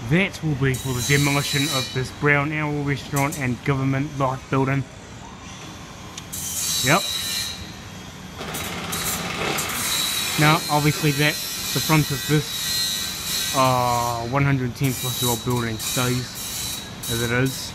that will be for the demolition of this Brown Owl restaurant and government life building. Yep. Now obviously that the front of this 110 plus year old building stays as it is.